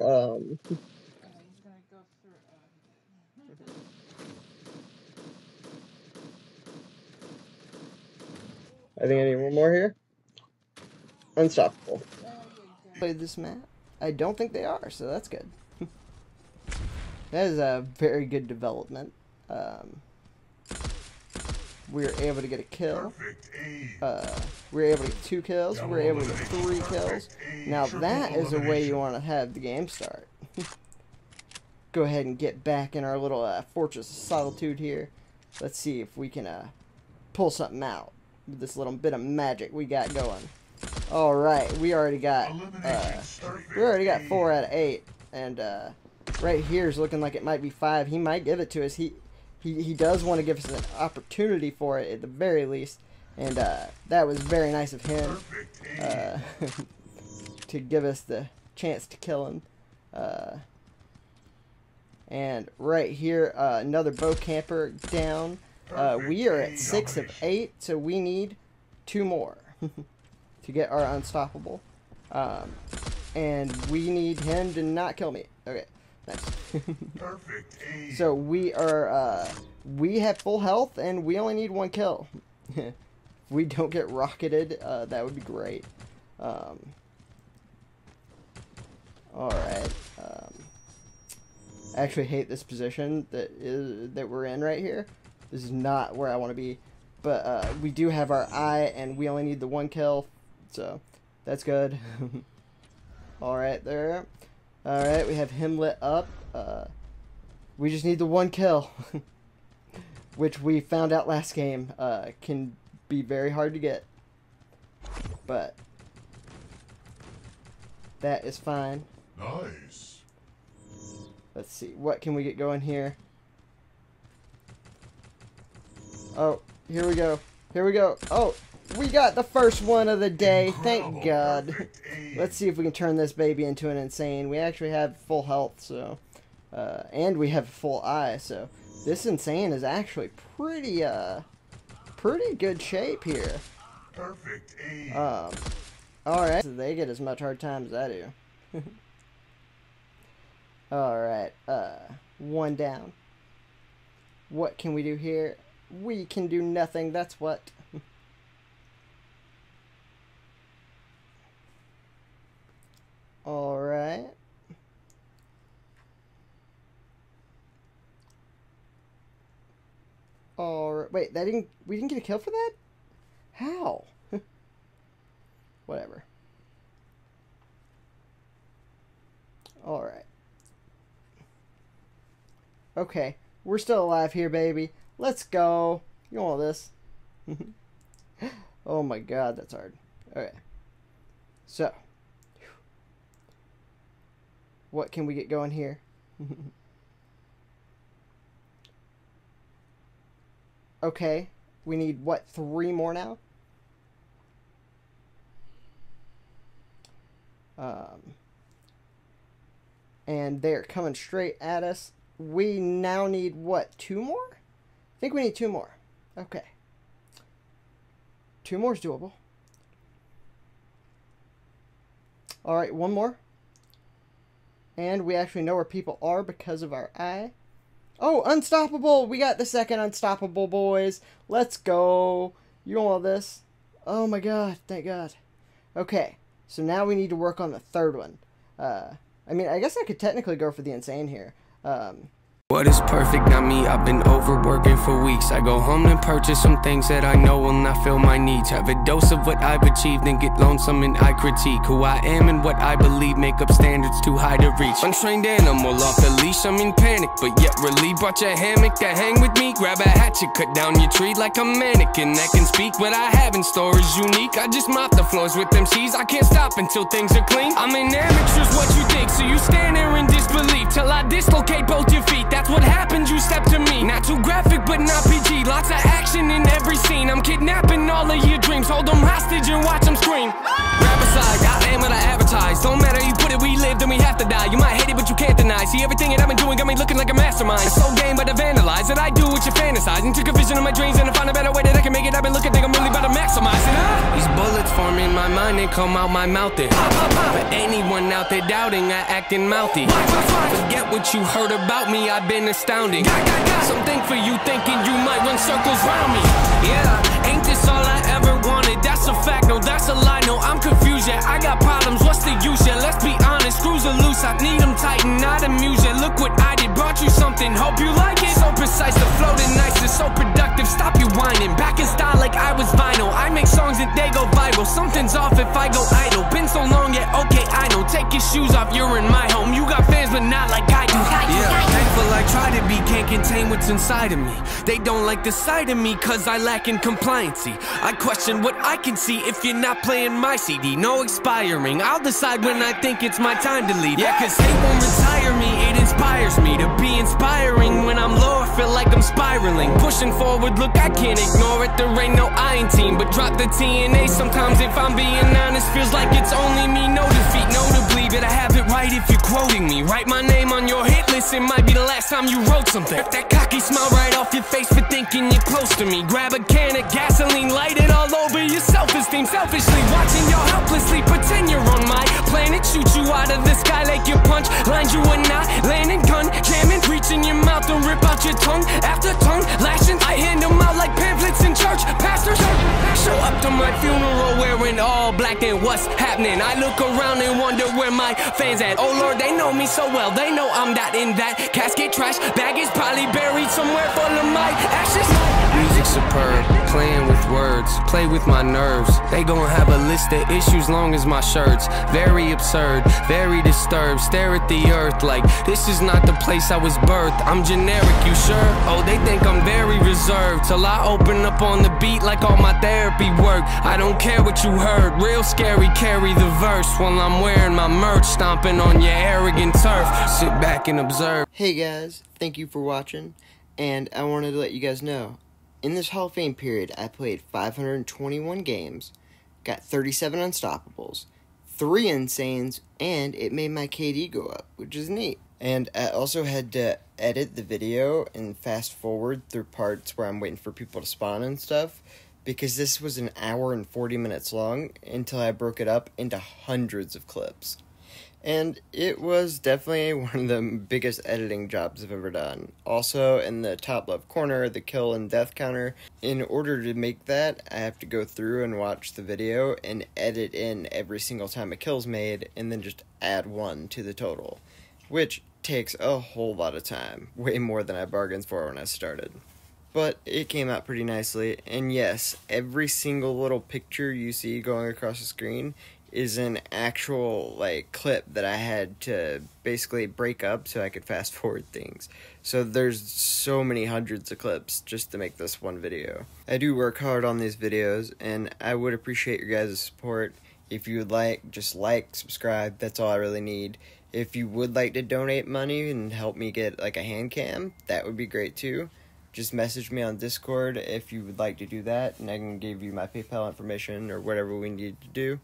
I think I need 1 more here. Unstoppable. Played this map? I don't think they are, so that's good. That is a very good development. We were able to get a kill. We were able to get 2 kills. We were able to get 3 kills. Now that is the way you want to have the game start. Go ahead and get back in our little Fortress of Solitude here. Let's see if we can pull something out with this little bit of magic we got going. All right, we already got 4 out of 8, and right here is looking like it might be 5. He might give it to us. He does want to give us an opportunity for it at the very least, and that was very nice of him to give us the chance to kill him. And right here, another bow camper down. We are at 6 of 8, so we need 2 more to get our unstoppable. And we need him to not kill me. Okay, nice. Perfect aim. So we are, we have full health, and we only need 1 kill. If we don't get rocketed, that would be great. Alright. I actually hate this position that we're in right here. This is not where I want to be. But we do have our eye, and we only need the 1 kill. So that's good. Alright, there. Alright, we have him lit up. We just need the 1 kill. Which we found out last game can be very hard to get. But that is fine. Nice. Let's see, what can we get going here? Oh, here we go. Here we go. Oh, we got the first one of the day. Thank God. Let's see if we can turn this baby into an insane. We actually have full health, so and we have full eye, so this insane is actually pretty good shape here. Perfect aim. Alright. So they get as much hard time as I do. Alright, 1 down. What can we do here? We can do nothing, that's what. Alright. Alright, wait, we didn't get a kill for that? How? Whatever. Alright. Okay, we're still alive here, baby. Let's go. You want this? Oh my God, that's hard. Okay. So. What can we get going here? Okay. We need, what, 3 more now? And they're coming straight at us. We now need, what, 2 more? I think we need 2 more. Okay. 2 more is doable. Alright, 1 more. And we actually know where people are because of our eye. Oh, unstoppable! We got the second unstoppable, boys. Let's go. You want all this? Oh my God, thank God. Okay, so now we need to work on the 3rd one. I mean, I guess I could technically go for the insane here. What is perfect, not me, I've been overworking for weeks. I go home and purchase some things that I know will not fill my needs. Have a dose of what I've achieved and get lonesome and I critique who I am and what I believe make up standards too high to reach. Untrained animal off the leash, I'm in panic, but yet relieved. Brought your hammock to hang with me, grab a hatchet, cut down your tree like a mannequin that can speak. What I have in store is unique, I just mop the floors with them C's. I can't stop until things are clean. I'm an amateur's what you think, so you stand there in disbelief till I dislocate both your feet. That's what happens, you step to me. Not too graphic, but not PG. Lots of action in every scene. I'm kidnapping all of your dreams. Hold them hostage and watch them scream. Rap aside, I am what I advertise. Don't matter, you put it, we live the then we have to die. You might hate it, but you can't deny. See, everything that I've been doing got me looking like a mastermind. It's so game, but I vandalize it. I do what you fantasizing. Took a vision of my dreams and I found a better way that I can make it. I've been looking, think I'm really about to maximize it. These bullets form in my mind and come out my mouth. It. For anyone out there doubting, I acting mouthy. Forget what you heard about me, I've been astounding. Something for you thinking you might run circles round me. Yeah, ain't this all I ever wanted? That's a fact, no, that's a lie. No, I'm confused, yeah, I got problems, what's the use? Yeah, let's be honest, screws are loose, I need them tighten, not amused. Yeah, look what I did, brought you something, hope you like it. So precise, the flow nice, it's so productive, stop you whining. Back in style like I was vinyl, I make songs and they go viral. Something's off if I go idle, been so long, yeah, okay, I know. Take your shoes off, you're in my home. You got fans, but not like I do. Yeah, thankful I try to be, can't contain what's inside of me. They don't like the side of me, cause I lack in compliancy. I question what I can see if you're not playing my CD. No expiring, I'll decide when I think it's my time to leave. Yeah, cause they won't retire me, it inspires me to be inspiring. When I'm low, I feel like I'm spiraling. Pushing forward, look, I can't ignore it. There ain't no I in team, but drop the TNA. Sometimes if I'm being honest, feels like it's only me. No defeat, notably, but I have it right if you're quoting me. Write my name on your hit list, it might be the last time you wrote something. That cocky smile right off your face for thinking you're close to me. Grab a can of gasoline, light it all over your self-esteem. Selfishly watching you helplessly pretend you're on my planet. Shoot you out of the sky like your punch lines you would not. Landing gun, jamming, reaching your mouth and rip out your tongue. After tongue lashing, I hand them out like pamphlets in church. Pastors show up to my funeral wearing all black, then what's happening? I look around and wonder where my fans at. Oh Lord, they know me so well, they know I'm not in that casket. Trash bag is probably buried somewhere full of my ashes. Music superb, playing with words, play with my nerves. They gon' have a list of issues long as my shirts. Very absurd, very disturbed, stare at the earth like this is not the place I was birthed. I'm generic, you sure? Oh, they think I'm very reserved till I open up on the beat like all my therapy work. I don't care what you heard, real scary, carry the verse while I'm wearing my merch, stomping on your arrogant turf. Sit back and observe. Hey guys, thank you for watching, and I wanted to let you guys know, in this Hall of Fame period, I played 521 games, got 37 unstoppables, 3 insanes, and it made my KD go up, which is neat. And I also had to edit the video and fast forward through parts where I'm waiting for people to spawn and stuff, because this was an hour and 40 minutes long until I broke it up into hundreds of clips. And it was definitely one of the biggest editing jobs I've ever done. Also, in the top left corner, the kill and death counter. In order to make that, I have to go through and watch the video and edit in every single time a kill's made, and then just add 1 to the total, which takes a whole lot of time, way more than I bargained for when I started. But it came out pretty nicely, and yes, every single little picture you see going across the screen is an actual clip that I had to basically break up so I could fast forward things. So there's so many hundreds of clips just to make this one video. I do work hard on these videos, and I would appreciate your guys' support. If you would like, just like, subscribe, that's all I really need. If you would like to donate money and help me get a hand cam, that would be great too. Just message me on Discord if you would like to do that, and I can give you my PayPal information or whatever we need to do.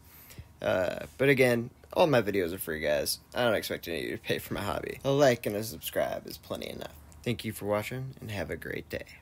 But again, all my videos are free, guys. I don't expect any of you to pay for my hobby. A like and a subscribe is plenty enough. Thank you for watching, and have a great day.